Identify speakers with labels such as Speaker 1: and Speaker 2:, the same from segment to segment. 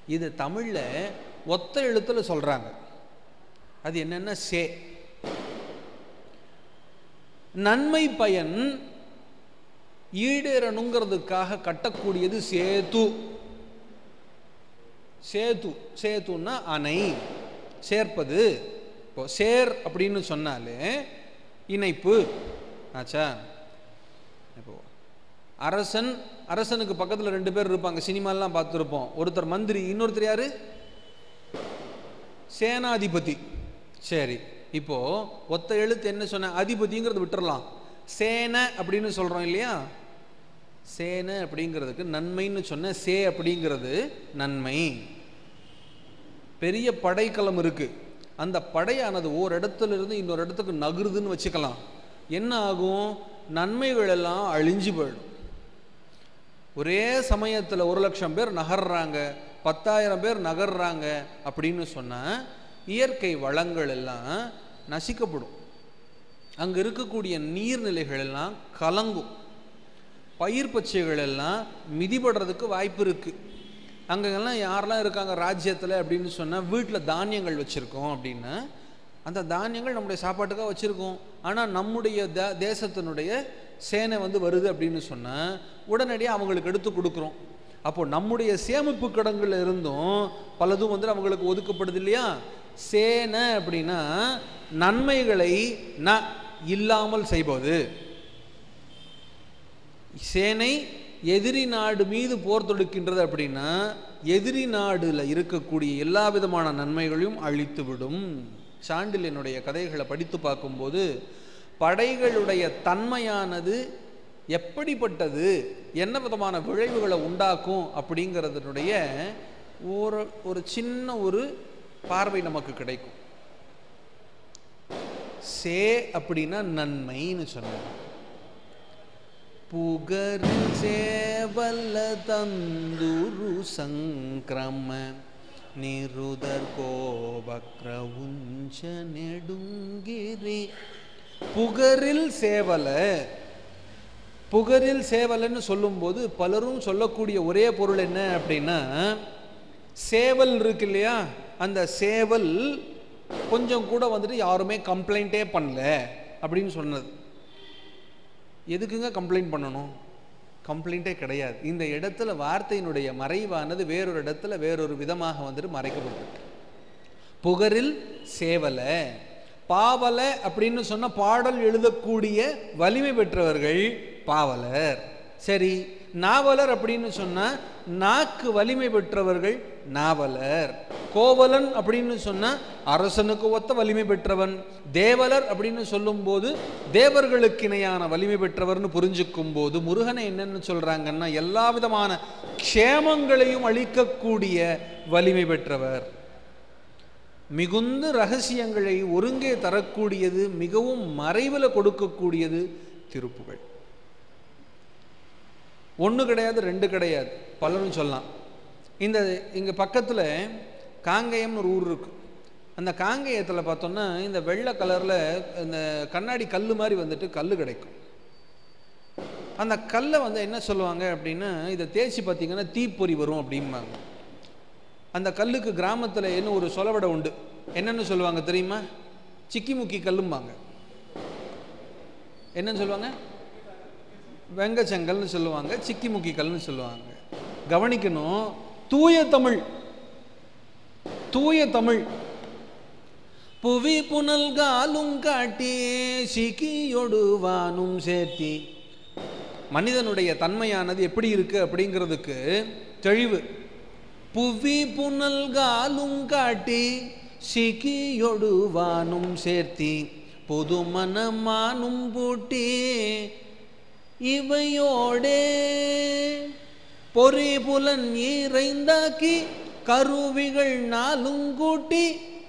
Speaker 1: இது தமிழ்ல ஒத்த எழுத்துல சொல்றாங்க. அது என்னன்னா சே. நன்மை பயன் ஈடேறணுங்கிறதுக்காக கட்டக்கூடியது சேது. சேது, சேதுன்னா அணை, சேர்ப்பது. இப்போ சேர் அப்படின்னு சொன்னாலே இணைப்பு ஆச்சா. இப்போ அரசன், அரசனுக்கு பக்கத்தில் 2 பேர் இருப்பாங்க, சினிமாலாம் பார்த்துருப்போம். ஒருத்தர் மந்திரி, இன்னொருத்தர் யாரு? சேனாதிபதி. சரி, இப்போ ஒத்த எழுத்து என்ன சொன்ன? அதிபதிங்கிறது விட்டுறலாம். சேனை அப்படின்னு சொல்றோம் இல்லையா? சேனை அப்படிங்கிறதுக்கு நன்மைன்னு சொன்ன சே அப்படிங்கிறது நன்மை. பெரிய படைக்கலம் இருக்கு, அந்த படையானது ஒரு இடத்துல இருந்து இன்னொரு இடத்துக்கு நகருதுன்னு வச்சுக்கலாம். என்ன ஆகும்? நன்மைகள் எல்லாம் அழிஞ்சு போயிடும். ஒரே சமயத்தில் 1,00,000 பேர் நகர்றாங்க, 10,000 பேர் நகர்றாங்க அப்படின்னு சொன்னால் இயற்கை வளங்கள் எல்லாம் நசிக்கப்படும். அங்கே இருக்கக்கூடிய நீர்நிலைகள் எல்லாம் கலங்கும், பயிர் பச்சைகள் எல்லாம் மிதிபடுறதுக்கு வாய்ப்பு இருக்குது. அங்கெல்லாம் யாரெல்லாம் இருக்காங்க ராஜ்யத்தில் அப்படின்னு சொன்னால் வீட்டில் தானியங்கள் வச்சுருக்கோம் அப்படின்னா அந்த தானியங்கள் நம்முடைய சாப்பாட்டுக்காக வச்சுருக்கோம். ஆனால் நம்முடைய தேசத்தினுடைய சேனை வருது அப்படின்னு சொன்னால் உடனடியாக அவங்களுக்கு எடுத்து கொடுக்குறோம். அப்போ நம்முடைய சேமிப்பு கிடங்குல இருந்தும் பலதும் அவங்களுக்கு ஒதுக்கப்படுது இல்லையா? சேனை அப்படின்னா நன்மைகளை இல்லாமல் செய்வது. சேனை எதிரி நாடு மீது போர் தொடுக்கின்றது அப்படின்னா எதிரி நாடுல இருக்கக்கூடிய எல்லா விதமான நன்மைகளையும் அழித்துவிடும். சாண்டில்யனுடைய கதைகளை படித்து பார்க்கும்போது படைகளுடைய தன்மையானது எப்படிப்பட்டது, என்ன விதமான விளைவுகளை உண்டாக்கும் அப்படிங்கிறதுனுடைய ஒரு சின்ன ஒரு பார்வை நமக்கு கிடைக்கும். சே அப்படின்னா நன்மைன்னு சொன்னாங்க. புகரில் சேவல்ல தந்துரு சங்கிரம நிருதர் கோபக்ர உஞ்ச நெடுங்கிரி. புகரில் சேவல, புகரில் சேவலன்னு சொல்லும்போது பலரும் சொல்லக்கூடிய ஒரே பொருள் என்ன அப்படின்னா சேவல் இருக்கு இல்லையா, அந்த சேவல் கொஞ்சம் கூட யாருமே கம்ப்ளைண்டே பண்ணல அப்படின்னு சொன்னது. எதுக்குங்க கம்ப்ளைண்ட் பண்ணணும்? கம்ப்ளைண்டே கிடையாது. இந்த இடத்துல வார்த்தையினுடைய மறைவானது வேறொரு இடத்துல வேறொரு விதமாக மறைக்கப்பட்டிருக்கு. புகரில் சேவல, பாவல அப்படின்னு சொன்ன பாடல் எழுதக்கூடிய வலிமை பெற்றவர்கள் பாவலர். சரி, நாவலர் அப்படின்னு சொன்னா நாக்கு வலிமை பெற்றவர்கள் நாவலர். கோவலன் அப்படின்னு சொன்னா அரசனுக்கு ஒத்த வலிமை பெற்றவன். தேவலர் அப்படின்னு சொல்லும் போது தேவர்களுக்கு இணையான வலிமை பெற்றவர்னு புரிஞ்சுக்கும் போது முருகனை என்னன்னு சொல்றாங்கன்னா எல்லா விதமான க்ஷேமங்களையும் அளிக்கக்கூடிய வலிமை பெற்றவர். மிகுந்த ரகசியங்களை ஒருங்கே தரக்கூடியது, மிகவும் மறைவில் கொடுக்கக்கூடியது திருப்புகழ். ஒன்று கிடையாது, 2 கிடையாது, பலரும் சொல்லலாம். இங்கே பக்கத்தில் காங்கேயம்னு ஒரு ஊர் இருக்கு. அந்த காங்கேயத்தில் பார்த்தோம்னா இந்த வெள்ளை கலரில் இந்த கண்ணாடி கல் மாதிரி கல் கிடைக்கும். அந்த கல்லை என்ன சொல்லுவாங்க அப்படின்னா இதை தேய்ச்சி பார்த்தீங்கன்னா தீப்பொறி வரும் அப்படிம்பாங்க. அந்த கல்லுக்கு கிராமத்தில் என்ன ஒரு சொலவடை உண்டு. என்னன்னு சொல்லுவாங்க தெரியுமா? சிக்கி முக்கி கல்லும்பாங்க. என்னன்னு சொல்லுவாங்க? வெங்கச்சங்கல்னு சொல்லுவாங்க, சிக்கி முக்கி கல்னு சொல்லுவாங்க. கவனிக்கணும், தூய தமிழ், தூய தமிழ். புவி புனல்காலும் காட்டி சிக்கியொடுவானும் சேர்த்தி. மனிதனுடைய தன்மையானது எப்படி இருக்கு அப்படிங்கிறதுக்கு தெளிவு. புவி புனல்காலும் காட்டி சிக்கியொடுவானும் சேர்த்தி பொது மனமானும் பூட்டி இவையோடே பொறி புலன் ஈரைந்தாக்கி கருவிகள் 4 கூட்டி.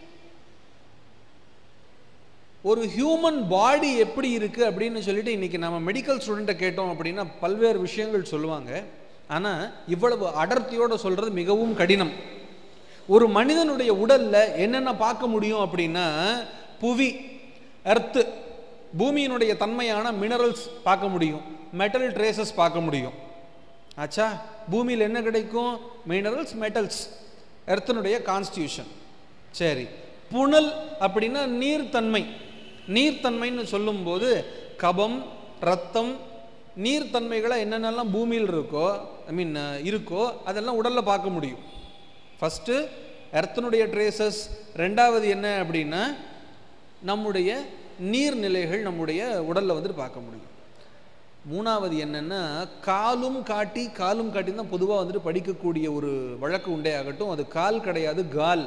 Speaker 1: ஒரு ஹியூமன் பாடி எப்படி இருக்கு அப்படின்னு சொல்லிட்டு இன்னைக்கு நம்ம மெடிக்கல் ஸ்டூடெண்ட்டை கேட்டோம் அப்படின்னா பல்வேறு விஷயங்கள் சொல்லுவாங்க. ஆனால் இவ்வளவு அடர்த்தியோட சொல்றது மிகவும் கடினம். ஒரு மனிதனுடைய உடல்ல என்னென்ன பார்க்க முடியும் அப்படின்னா புவி, எர்த்து, பூமியினுடைய தன்மையான மினரல்ஸ் பார்க்க முடியும், மெட்டல் ட்ரேசஸ் பார்க்க முடியும். ஆச்சா, பூமியில் என்ன கிடைக்கும்? Minerals, metals. எர்த்தனுடைய கான்ஸ்டியூஷன். சரி, புனல் அப்படின்னா நீர்த்தன்மை. நீர்த்தன்மைன்னு சொல்லும்போது கபம், ரத்தம், நீர்த்தன்மைகளை என்னென்னலாம் பூமியில் இருக்கோ, இருக்கோ அதெல்லாம் உடலில் பார்க்க முடியும். ஃபஸ்ட்டு எர்த்தனுடைய ட்ரேசஸ். ரெண்டாவது என்ன அப்படின்னா நம்முடைய நீர்நிலைகள் நம்முடைய உடலில் வந்துட்டு பார்க்க முடியும். மூணாவது என்னென்னா காலும் காட்டி தான் பொதுவாக வந்துட்டு படிக்கக்கூடிய ஒரு வழக்கு உண்டே ஆகட்டும். அது கால் கிடையாது, கால்,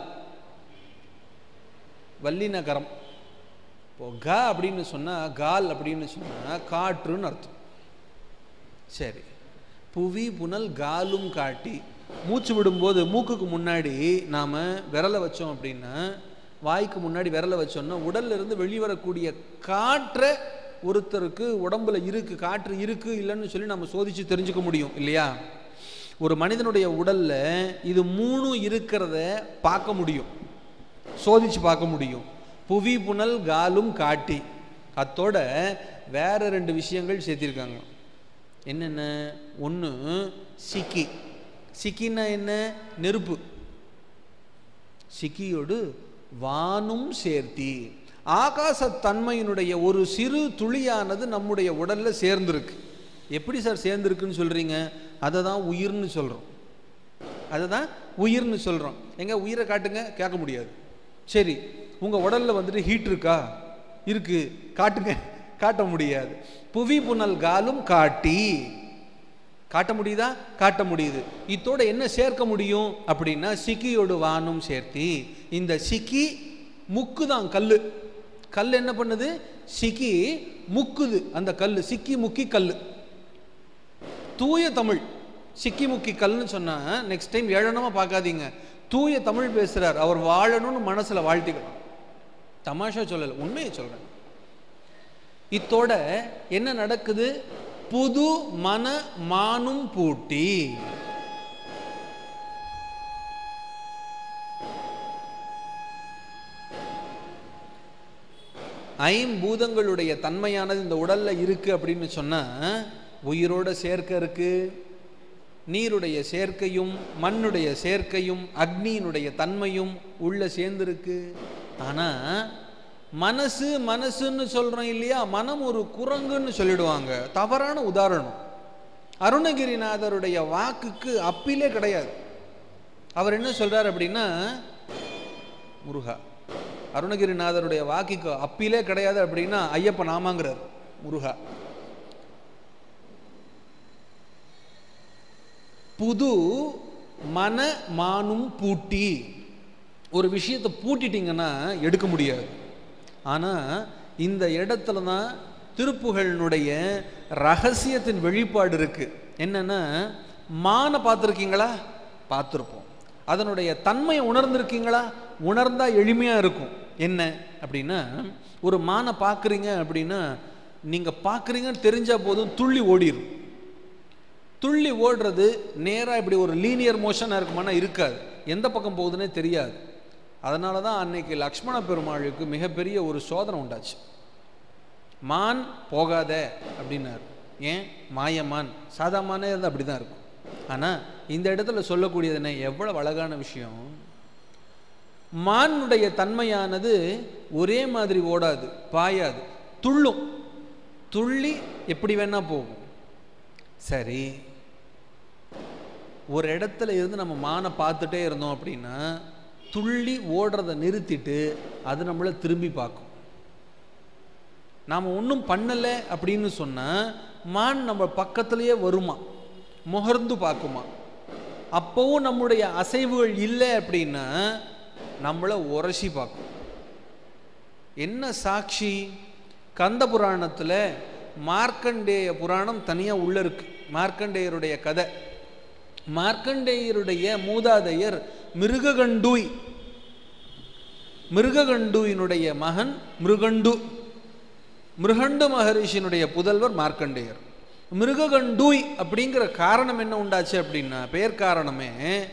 Speaker 1: வல்லினகரம். இப்போ க அப்படின்னு சொன்னால், கால் அப்படின்னு சொன்னால் காற்றுன்னு அர்த்தம். சரி, புவி புனல் காலும் காட்டி. மூச்சு விடும்போது மூக்குக்கு முன்னாடி நாம் விரலை வச்சோம் அப்படின்னா, வாய்க்கு முன்னாடி விரலை வச்சோம்னா உடல்ல இருந்து வெளிவரக்கூடிய காற்றை ஒருத்தருக்கு உடம்புல இருக்கு, காற்று இருக்கு இல்லைன்னு சொல்லி நம்ம சோதிச்சு தெரிஞ்சுக்க முடியும் இல்லையா? ஒரு மனிதனுடைய உடல்ல இது மூணு இருக்கிறத பார்க்க முடியும், சோதிச்சு பார்க்க முடியும். புவி புனல் காலும் காட்டி. அத்தோட வேற 2 விஷயங்கள் சேர்த்திருக்காங்க. என்னென்ன? ஒன்று சிக்கி. சிக்கின்னா என்ன? நெருப்பு. சிக்கியோடு வானும் சேர்த்தி. ஆகாசத்தன்மையினுடைய ஒரு சிறு துளியானது நம்முடைய உடல்ல சேர்ந்திருக்கு. எப்படி சார் சேர்ந்திருக்குன்னு சொல்றீங்க? அதை தான் உயிர்னு சொல்றோம். அதை தான் உயிர்னு சொல்றோம். எங்க உயிரை காட்டுங்க, கேட்க முடியாது. சரி, உங்க உடல்ல வந்துட்டு ஹீட் இருக்கா? இருக்கு, காட்டுங்க, காட்ட முடியாது. புவி புனல் காலும் காட்டி. காட்ட முடியுதா? காட்ட முடியுது. இத்தோட என்ன சேர்க்க முடியும் அப்படின்னா சிக்கியோடு வானும் சேர்த்தி. இந்த சிக்கி முக்கு தான் கல்லு. கல் என்ன பண்ணுது? சிக்கி முக்குது. அந்த கல்லு சிக்கி முக்கி கல்லு. தூய தமிழ். சிக்கி முக்கி கல்லுன்னு சொன்னா நெக்ஸ்ட் டைம் ஏளனமா பார்க்காதீங்க. தூய தமிழ் பேசுறார், அவர் வாழணும்னு மனசுல வாழ்த்திக்கலாம். தமாஷா சொல்லல, உண்மையை சொல்றேன். இத்தோட என்ன நடக்குது? புது மன மானும் பூட்டி. ஐம்பூதங்களுடைய தன்மையானது இந்த உடல்ல இருக்கு அப்படின்னு சொன்னா உயிரோட சேர்க்க இருக்கு. நீருடைய சேர்க்கையும் மண்ணுடைய சேர்க்கையும் அக்னியினுடைய தன்மையும் உள்ள சேர்ந்திருக்கு. ஆனா மனசு மனசுன்னு சொல்றோம் இல்லையா? மனம் ஒரு குரங்குன்னு சொல்லிடுவாங்க. தவறான உதாரணம். அருணகிரிநாதருடைய வாக்குக்கு அப்பிலே கிடையாது. அவர் என்ன சொல்றார் அப்படின்னா, முருகா, அருணகிரிநாதருடைய வாக்குக்கு அப்பிலே கிடையாது அப்படின்னா ஐயப்பன் ஆமாங்கிறார். முருகா, புது மன மானும் பூட்டி. ஒரு விஷயத்தை பூட்டிட்டீங்கன்னா எடுக்க முடியாது. ஆனால் இந்த இடத்துல தான் திருப்புகழினுடைய ரகசியத்தின் வெளிப்பாடு இருக்கு. என்னன்னா, மானை பார்த்துருக்கீங்களா? பார்த்துருப்போம். அதனுடைய தன்மையை உணர்ந்திருக்கீங்களா? உணர்ந்தா எளிமையாக இருக்கும். என்ன அப்படின்னா, ஒரு மானை பார்க்குறீங்க அப்படின்னா நீங்கள் பார்க்குறீங்கன்னு தெரிஞ்சால் போதும் துள்ளி ஓடிடும். துள்ளி ஓடுறது நேராக இப்படி ஒரு லீனியர் மோஷனாக இருக்குமானா இருக்காது, எந்த பக்கம் போகுதுன்னே தெரியாது. அதனால தான் அன்னைக்கு லக்ஷ்மண பெருமாளுக்கு மிகப்பெரிய ஒரு சோதனை உண்டாச்சு. மான் போகாத அப்படின்னாரு. ஏன்? மாயமான். சாதாமானே இருந்தால் அப்படி தான் இருக்கும். ஆனால் இந்த இடத்துல சொல்லக்கூடியது என்ன, எவ்வளவு அழகான விஷயம். மானுடைய தன்மையானது ஒரே மாதிரி ஓடாது, பாயாது, துள்ளும். துள்ளி எப்படி வேணா போகும். சரி, ஒரு இடத்துல இருந்து நம்ம மானை பார்த்துட்டே இருந்தோம் அப்படின்னா துள்ளி ஓடுறதை நிறுத்திட்டு அது நம்மளை திரும்பி பார்க்கும். நாம் ஒன்றும் பண்ணலை அப்படின்னு சொன்னால் மான் நம்ம பக்கத்துலேயே வருமா, முகர்ந்து பார்க்குமா. அப்போவும் நம்முடைய அசைவுகள் இல்லை அப்படின்னா நம்மளை உரசி பார்க்கும். என்ன சாட்சி? கந்த புராணத்தில் மார்க்கண்டேய புராணம் தனியாக உள்ள இருக்கு. மார்க்கண்டேயருடைய கதை. மார்க்கண்டேயருடைய மூதாதையர் மிருககண்டூய். மிருககண்டூயினுடைய மகன் மிருகண்டு. மிருகண்டு மகரிஷியினுடைய புதல்வர் மார்க்கண்டேயர். மிருககண்டூய் அப்படிங்கிற காரணம் என்ன உண்டாச்சு அப்படின்னா, பெயர் காரணமே,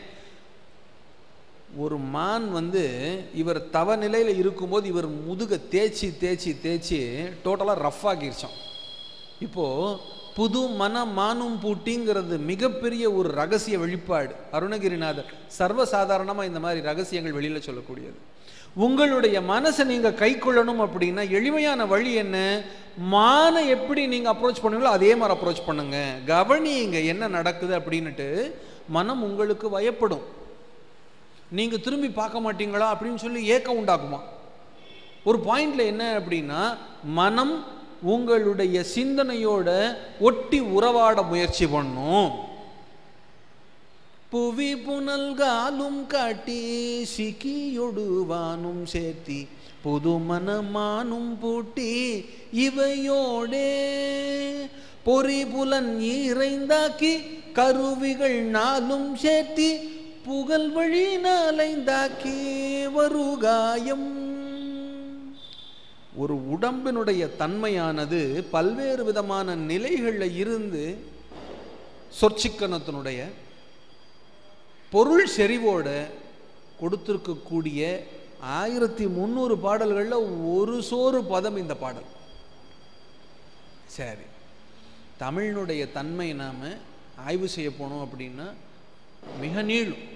Speaker 1: ஒரு மான் இவர் தவ நிலையில் இருக்கும்போது இவர் முதுக தேய்ச்சி தேய்ச்சி தேய்ச்சி டோட்டலாக ரஃப் ஆகிருச்சோம். இப்போது புது மன மானும் பூட்டிங்கிறது மிகப்பெரிய ஒரு ரகசிய வெளிப்பாடு. அருணகிரிநாதர் சர்வசாதாரணமாக இந்த மாதிரி ரகசியங்கள் வெளியில் சொல்லக்கூடியது. உங்களுடைய மனசை நீங்கள் கை கொள்ளணும் அப்படின்னா எளிமையான வழி என்ன? மானை எப்படி நீங்கள் அப்ரோச் பண்ணுவீங்களோ அதே மாதிரி அப்ரோச் பண்ணுங்க. கவனிங்க என்ன நடக்குது அப்படின்னுட்டு. மனம் உங்களுக்கு வயப்படும். நீங்கள் திரும்பி பார்க்க மாட்டீங்களா அப்படின்னு சொல்லி ஏக்கம் உண்டாக்குமா. ஒரு பாயிண்ட்ல என்ன அப்படின்னா, மனம் உங்களுடைய சிந்தனையோட ஒட்டி உறவாட முயற்சி பண்ணும். புவி புனல்காலும் காட்டி சிக்கியொடுவானும் சேர்த்தி புது மனமானும் பூட்டி இவையோடே பொறி புலன் ஈரைந்தாக்கி கருவிகள் நாளும் சேர்த்தி புகழ் வழி நாளைந்தாக்கி வருகாயம். ஒரு உடம்பினுடைய தன்மையானது பல்வேறு விதமான நிலைகளில் இருந்து சொற்சிக்கனத்தினுடைய பொருள் செறிவோட கொடுத்திருக்கக்கூடிய 1300 பாடல்களில் ஒரு சோறு பதம் இந்த பாடல். சரி, தமிழினுடைய தன்மை நாம் ஆய்வு செய்ய போனோம் அப்படின்னா மிக நீளும்.